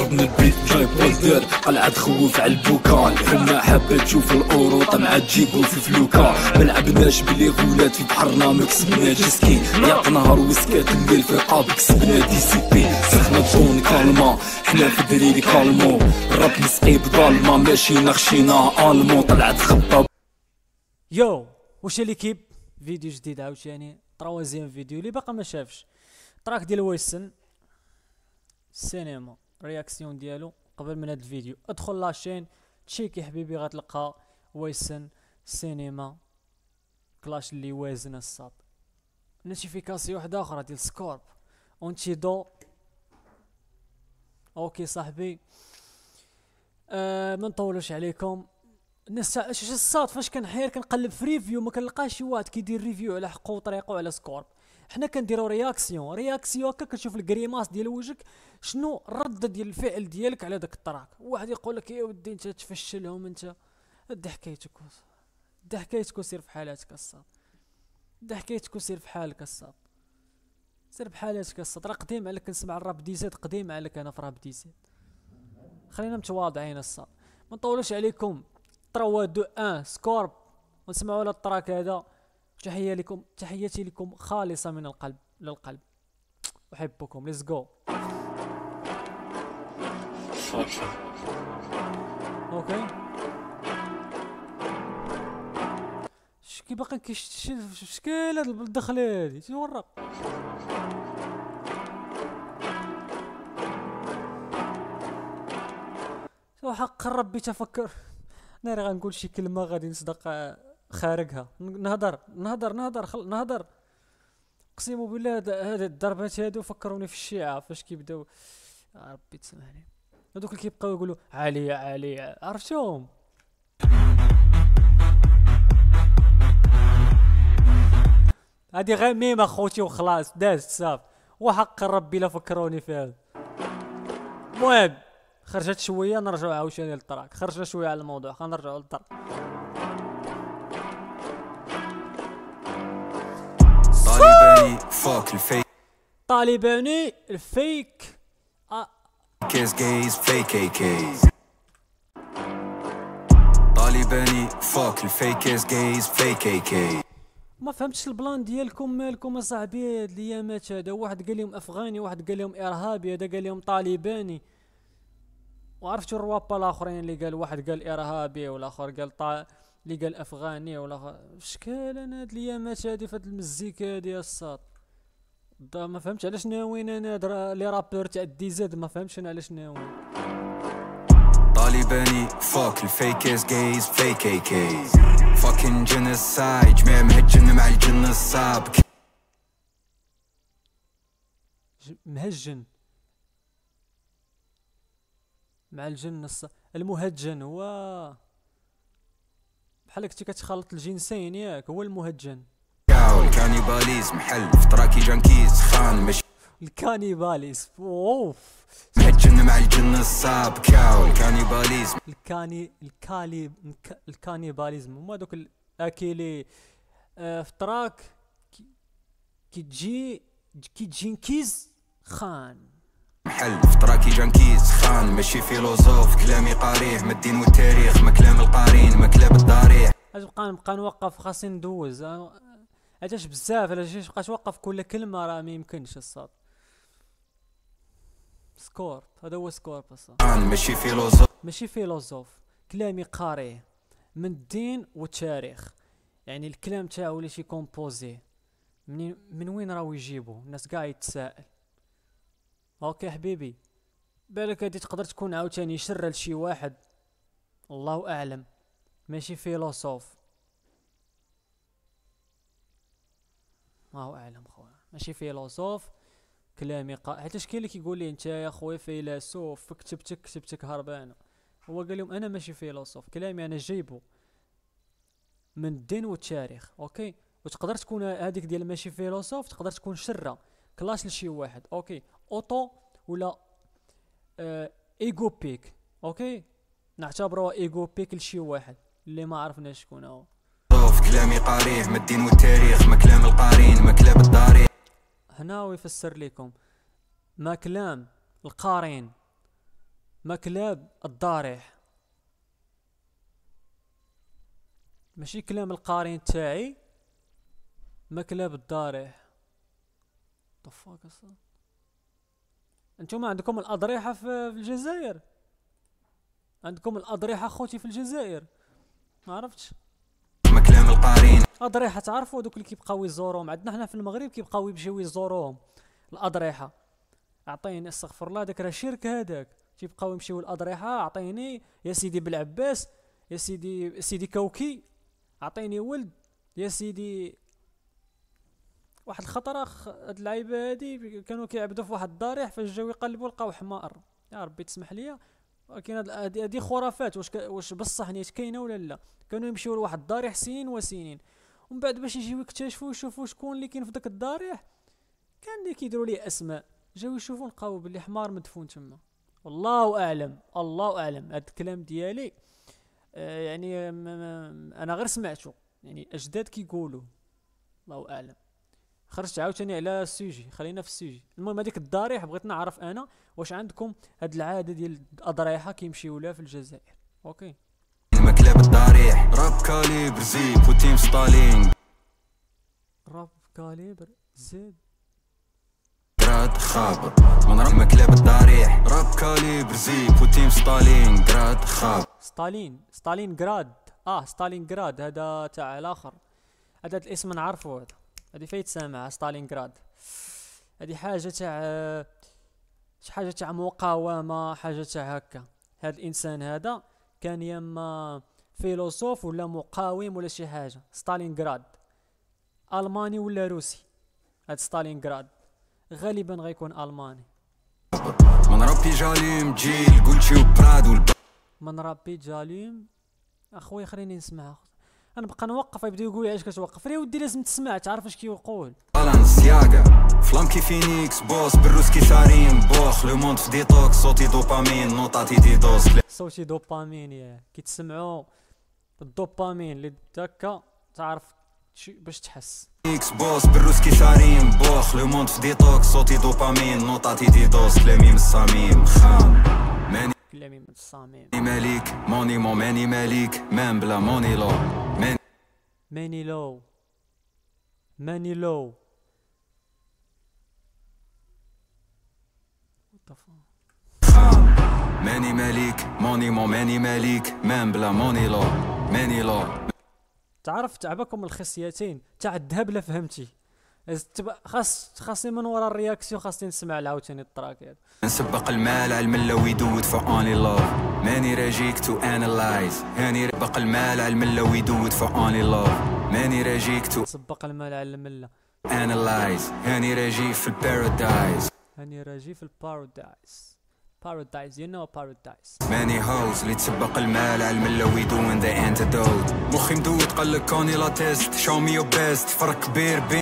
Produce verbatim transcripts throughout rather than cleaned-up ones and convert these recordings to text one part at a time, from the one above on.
ضربنا البيت جايب والدير قلعة تخوف على البوكا. الحنا حابة تشوف الأورو طمعة تجيبو في فلوكا. ملعبناش بلي غولات في بحرنا مكسبنا جسكي. ياق نهار وسكات الليل في رقاب كسبنا دي سي بي. سخنا الطون كالما حنا في دريري كالمو. الراب نسقي بظالمة ماشي نخشينا ألمو. طلعت خطة يو واش ليكيب فيديو جديد عاوتاني تروازيام فيديو اللي باقا ما شافش تراك ديال ويسن السينما رياكسيون ديالو. قبل من هاد الفيديو ادخل لاشين تشيكي حبيبي غتلقى ويسن سينما كلاش اللي وازن الصاد. نوتيفيكاسيون وحده اخرى ديال سكورب اونتي دو. اوكي صاحبي أه ما نطولوش عليكم. الناس اش الصاد فاش كنحير كنقلب في ريفيو ما كنلقاش شي واحد كيدير ريفيو على حقه وطريقه على سكورب. حنا كنديرو رياكسيون رياكسيون هكا كتشوف الكريماس ديال وجهك شنو الرد ديال الفعل ديالك على داك التراك. واحد يقول لك يا ودي انت تفشلهم انت د حكايتك د حكايتك وسير في حالاتك الصاد. د حكايتك وسير في حالك الصاد. سير بحالاتك الصاد. راه قديم عليك كنسمع الراب ديزاد قديم عليك انا في راب ديزاد. خلينا متواضعين الصاد ما نطولوش عليكم. تروا دو ان سكورب ونسمعوا على التراك هذا. تحية لكم تحياتي لكم خالصة من القلب للقلب. أحبكم. ليتس جو. اوكي شكي باقي كيش شكال هاد الدخله هادي تورق. شو حق ربي تفكر انا راه غنقول شي كلمه غادي نصدق خارجها. نهضر نهضر نهضر خل... نهضر اقسم بالله. هاد الضربات هادو فكروني في الشيعة فاش كيبداو يا ربي تسمحلي هادوك اللي كيبقاو يقولوا علي علي عرفتهم. هادي غير ميم اخوتي وخلاص دازت صافي. وحق ربي لا فكروني في هذا. المهم خرجت شويه نرجعوا عاوتاني للطراك. خرجنا شويه على الموضوع خلينا نرجعوا للطراك. طالباني فوك الفيك طالباني الفيك كيس جيز فيك اي كيز. طالباني فوك الفيك كيس جيز فيك اي كيز. ما فهمتش البلان ديالكم مالكم اصاحبي هاد الايامات هذا. واحد قال لهم افغاني واحد قال لهم ارهابي هذا قال لهم طالباني. وعرفتوا الروابا الاخرين اللي قال واحد قال ارهابي والاخر قال طا اللي قال افغاني ولا شكال. انا هاد الايامات هادي فهاد المزيكا هادي يا الصاد ما فهمتش علاش ناويين انا لي رابور تاع ديزاد. ما فهمتش انا علاش ناويين. طالباني فوك الفيكيز جيز فيك اي كيز. فاكين جنسايد جميع مهجن مع الجن الصاب. مهجن مع الجن الصاب. المهجن هو بحال كنتي كتخلط الجنسين ياك هو المهجن. الكانيباليزم حل في تراكي جانكيز خان مش الكانيباليزم اوف مهجن مع الجن الصاب. كاو الكانيباليزم الكاني الكالي الكانيباليزم هما دوك الاكيلي آه في تراك كي تجي كي جينكيز خان محل في تراكي جانكيز خان ماشي فيلوزوف. كلامي قاريه ما الدين والتاريخ ما كلام القارين ما كلاب الضريح. اش بقى نبقى نوقف خاصني ندوز علاش بزاف علاش بقى توقف كل كلمه راه ما يمكنش الصاد. سكور هذا هو سكور بس ماشي فيلوزوف ماشي فيلوزوف. كلامي قاريه من الدين والتاريخ. يعني الكلام تاعو اللي شي كومبوزي من من وين راهو يجيبو الناس كاع يتسائل. اوكي حبيبي بالك هادي تقدر تكون عاوتاني شر لشي واحد الله اعلم. ماشي فيلوسوف الله اعلم خويا ماشي فيلوسوف. كلامي قا حيت شكاين اللي كيقول لي انت يا خويا فيلسوف كتبتك كتبتك هربانه. هو قال لهم انا ماشي فيلوسوف كلامي انا جايبو من الدين والتاريخ. اوكي وتقدر تكون هذيك ديال ماشي فيلوسوف تقدر تكون شره كلاش لشي واحد. اوكي اوتو ولا آه ايغو بيك. اوكي نعتبروه ايغو بيك لشي واحد اللي ما عرفناش شكون هو. كلامي قاريه ما الدين والتاريخ ما كلام القارين ما كلاب الضريح. هنا ويفسر لكم ما كلام القارين مكلاب الضارح، ماشي كلام القارين تاعي، مكلاب الضارح. طفاك اصلا انتوما عندكم الاضرحة في الجزائر؟ عندكم الاضرحة خوتي في الجزائر؟ ما عرفتش. مكلام القارين اضرحة تعرفوا دوك اللي كيبقاو يزوروهم عندنا حنا في المغرب، كيبقاو يمشيو يزوروهم الاضرحة. اعطيني استغفر الله، داك راه شرك هذاك. تيبقاو يمشيو الاضرحة، اعطيني يا سيدي بالعباس، يا سيدي سيدي كوكي، اعطيني ولد يا سيدي. واحد الخطره هاد اللعيبه هادي كانوا كيعبدوا في واحد الضريح، فاش جاو يقلبوا لقاو حمار. يا ربي تسمح لي، ولكن هاد هادي خرافات. واش واش بصح نيت كاينه ولا لا؟ كانوا يمشيو لواحد الضريح سنين وسنين، ومن بعد باش يجيو يكتشفوا يشوفوا شكون اللي كاين في داك الضريح، كان اللي كيديروا ليه اسماء. جاو يشوفوا لقاو باللي حمار مدفون تما. والله اعلم، الله اعلم. هاد الكلام ديالي آه يعني انا غير سمعته، يعني اجداد كيقولوا، الله اعلم. خرجت عاوتاني على السوجي، خلينا في السوجي. المهم هذيك الضريح بغيت نعرف انا واش عندكم هاد العاده ديال الاضريحه كيمشيو لها في الجزائر؟ اوكي. مكلاب الضريح راب كاليبر زيب وتيم ستالين راب كاليبر زيد جراد خابر من راب مكلاب الضريح راب كاليبر زيب وتيم ستالين جراد خابر. ستالين ستالين جراد اه ستالين جراد هذا تاع الاخر. هذا الاسم نعرفه، هذا هذه فايت سامع ستالينغراد. هذه حاجه تاع شي حاجه تاع مقاومه، حاجه تاع هكا. هذا الانسان هذا كان يما فيلسوف ولا مقاوم ولا شي حاجه. ستالينغراد الماني ولا روسي؟ هذا ستالينغراد غالبا غيكون الماني. من ربي جاليم جيل قلتي وبراد والب... من ربي جاليم. اخويا خليني نسمع، انا بقى نوقف يبدا يقول لي علاش كتوقف؟ راه ودي لازم تسمع تعرف اش كيقول. بالانسياغا فلام كي فينيكس بوس بالروس كي شارين بوخ لو موند في ديتوكس صوتي دوبامين نوطاتي ديدوس صوتي دوبامين. يا كي تسمعوا الدوبامين اللي داكا تعرف باش تحس. فينيكس بوس بالروس كي شارين بوخ لو موند في ديتوكس صوتي دوبامين نوطاتي ديدوس كلامي من الصميم خام ماني كلامي من الصميم. مالك موني مو ماني مالك مان بلا موني لو ماني ماني لو ماني لو خام ماني مالك موني مو ماني مالك مان بلا موني لو ماني لو. تعرف تعبكم الخصيتين تاع الذهب لا فهمتي؟ خاص خاصني من ورا الرياكسيون خاصني نسمع عاوتاني التراك هذا. نسبق المال على المله ويدود فور اونلي لوف ماني راجيك تو انالايز هاني نسبق المال على المله ويدود فور اونلي لوف ماني راجيك تو سبق المال على المله انالايز هاني راجي في البارادايز هاني راجي في البارادايز. بارادايز يو نو بارادايز. ماني هاوس اللي تسبق المال على المله ويدون ذا انتدوت مخي مدود قالك كوني لا تيست شو مي يو بيست فرق كبير بين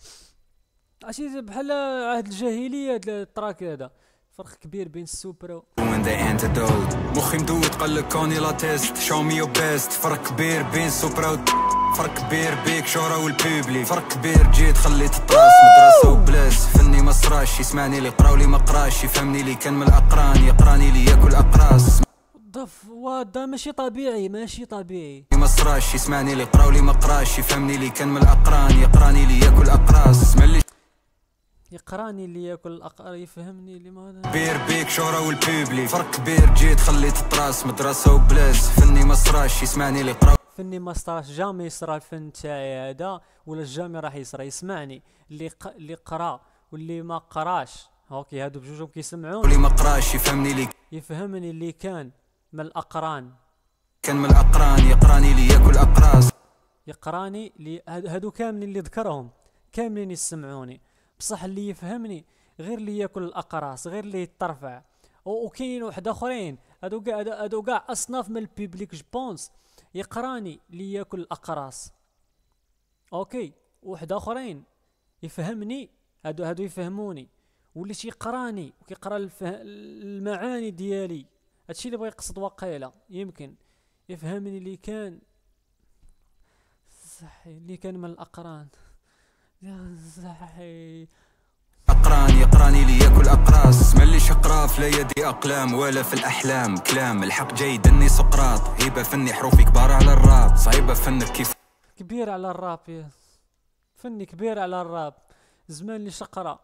عشي بحال عهد الجاهليه هذا التراك هذا. فرق كبير بين السوبر وين ذا انتدوت مخي مدود قالك كوني لا تيست شو مي يو بيست فرق كبير بين سوبر فرق كبير بيك شورا والبيبلي فرق كبير جيت خليت الطراس مدرسه وبلاس فني ما صراش يسمعني لي يقراو لي ما قراش يفهمني لي كان من الاقران يقراني لي ياكل اقراص ضف وهذا ماشي طبيعي ماشي طبيعي. ما صراش يسمعني لي يقراو لي ما قراش يفهمني لي كان من الاقران يقراني لي ياكل اقراص اسمع يقراني اللي ياكل الأقر يفهمني اللي ما كبير بيك شورا والبيبلي فرق كبير جيت خليت الطراس مدرسه وبلاس فني ما صراش يسمعني لي يقراو فني ما صراش جامي يصرى الفن تاعي هذا ولا جامي راح يصرى. يسمعني اللي ق... اللي قرا واللي ما قراش اوكي هادو بجوجهم كيسمعون اللي ما قراش يفهمني لي يفهمني اللي كان من الأقران كان من الأقران يقراني لي ياكل أقراص يقراني لي هادو كاملين اللي ذكرهم كاملين يسمعوني بصح اللي يفهمني غير اللي ياكل الاقراص غير اللي يترفع. وكاين واحد اخرين هادو كاع هادو كاع اصناف من البيبليك جبونس يقراني اللي ياكل الاقراص اوكي. واحد اخرين يفهمني هادو هادو يفهموني واللي تيقراني وكيقرا الفه... المعاني ديالي هادشي اللي بغا يقصد واقيلا يمكن يفهمني اللي كان صحي اللي كان من الاقران يا صحي يقراني يقراني لي ياكل اقراص ملي شقراف لا يدي اقلام ولا في الاحلام كلام الحق جاي دني سقراط هيبه فني حروفي كبار على الراب صعيبه فنك كيف كبير على الراب يا فني كبير على الراب زمان اللي شقرا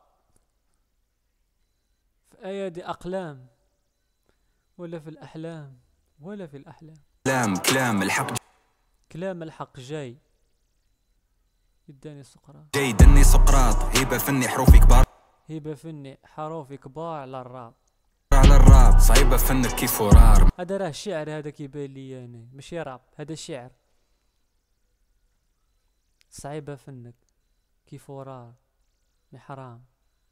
في ايادي اقلام ولا في الاحلام ولا في الاحلام كلام كلام الحق كلام الحق جاي يداني سقراط جاي دني سقراط هيبه فني حروفي كبار هيبه فني حروفي كبار على الراب على الراب صعيبه فنك كيف فرار هذا راه شعر هذا كيبان لي انا ماشي راب هذا شعر صعيبه فنك كيف ورار مي حرام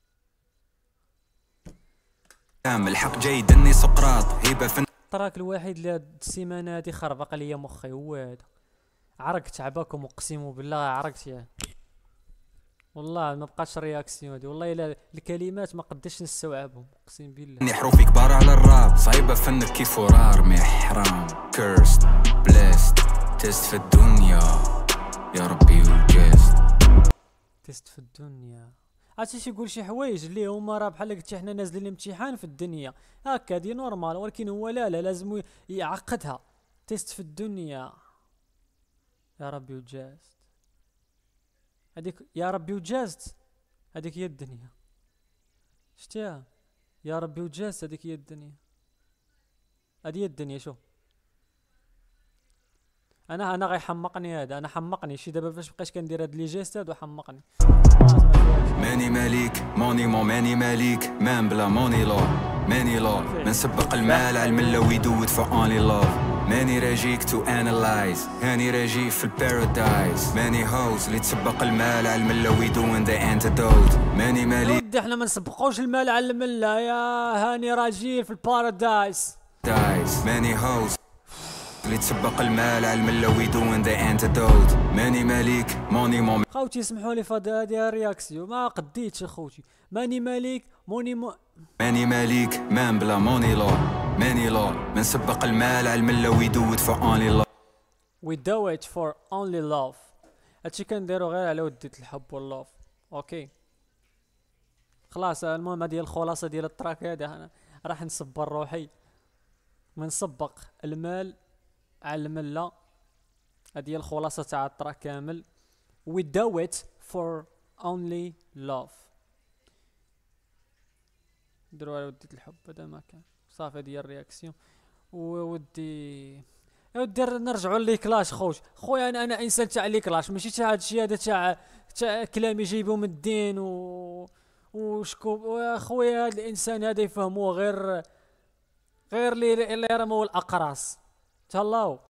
كلام الحق جاي دني سقراط هيبه فن التراك الوحيد اللي هاد السيمانه هادي خربق ليا مخي هو هذا عرقت عباكم اقسم بالله عرقت ياه والله ما بقاش رياكسيون هادي والله الا الكلمات ما قدرتش نستوعبهم اقسم بالله اني حروفي كبار على الراب صعيبه فنك كيف فرار مي حرام كيرست بليست تيست في الدنيا يا ربي وجست تيست في الدنيا عرفتي شي يقول شي حوايج اللي هما راه بحال قلتي حنا نازلين الامتحان في الدنيا هكا هادي نورمال ولكن هو لا لا لازم يعقدها تيست في الدنيا يا ربي وجازت هذيك يا ربي وجازت هذيك هي الدنيا شتيها يا ربي وجازت هذيك هي الدنيا هذه هي الدنيا شوف انا انا غيحمقني هذا انا حمقني شي دابا فاش بقيت كندير هاد لي جيست هادو حمقني ماني ماليك موني مو ماني ماليك مان بلا موني لو ماني لو من سبق المال على الملا ويدود فور اونلي لوف ماني راجيك تو انالايز هاني راجي في البارادايس ماني هوز اللي تسبق المال على الملا ويدون ذا انتدوت ماني ماليك ودي احنا ما نسبقوش المال على الملا يا هاني راجيل في البارادايس دايس ماني هوز اللي تسبق المال على الملا ويدون ذا انتدوت ماني ماليك موني مو خوتي اسمحوا لي فهاد هادي رياكسيون ما قديتش اخوتي ماني مالك موني مو ماني ماليك مان بلا موني لو ماني لو من سبق المال على الملا ويدود فور اونلي لو we do it for only love هادشي كنديرو غير على ودية الحب واللوف اوكي خلاص المهم هادي الخلاصه ديال التراك هذا انا راح نصبر روحي ونسبق المال على الملا هادي هي الخلاصه تاع التراك كامل we do it for only love نديرو على ودية الحب هذا ما كان صافي هادي هي الرياكسيون وودي يا ودي نرجعوا لي كلاش خوش خويا انا انا انسان تاع لي كلاش ماشي تاع هادشي هذا تاع تاع كلام يجيبو من الدين و وشكو خويا هاد الانسان هذا يفهموه غير غير لي اللي رموا الاقراص تهلاو.